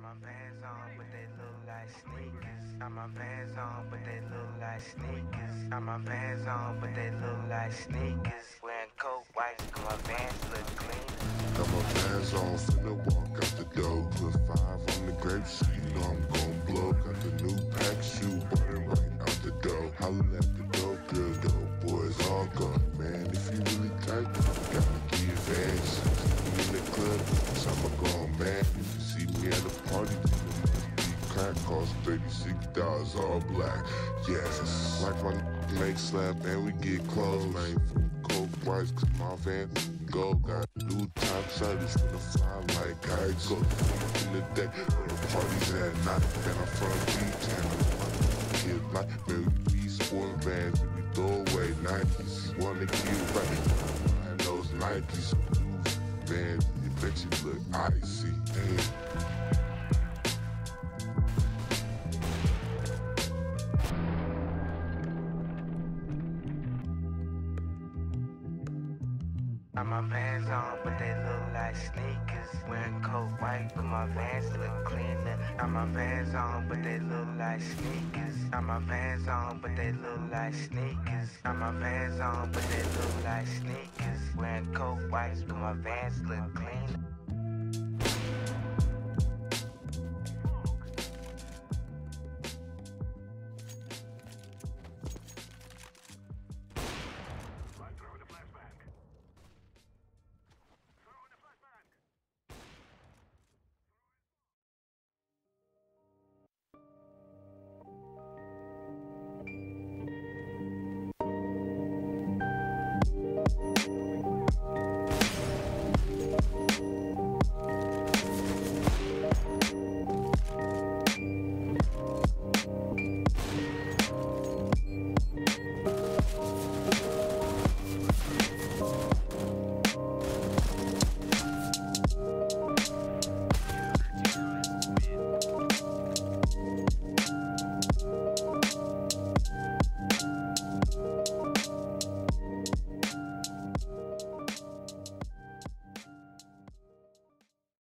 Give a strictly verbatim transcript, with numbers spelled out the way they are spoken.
my Vans on, but they look like sneakers. Got my Vans on, but they look like sneakers. Got my Vans on, but they look like sneakers. Wearing coat whites, cause my Vans look clean. Got my Vans on, finna walk out the door. Put five on the grape seed, you know I'm gon' blow. Got the new pack shoe, bought it right out the door. Holla at the dope girl, dope boys all gone. Man, if you really tight, gotta give Vans. See me in the club, summer gone mad. If you see me at a party, crack cost thirty-six dollars all black. Yes, like my make slap and we get close. Man, from coke whites, cause my van go. Got new top service for the fly like kites. Go in the day, for the parties at night. And I'm from D-Town. Kid like, man, we be sport bands and we throw away Nikes. You wanna get right, and those Nikes, man, you bet you look icy. Damn. Got my Vans on, but they look like sneakers. Wearing coat white, but my Vans look cleaner. Got my Vans on, but they look like sneakers. Got my Vans on, but they look like sneakers. Got my Vans on, but they look like sneakers. Wearing coat whites, but my Vans look cleaner.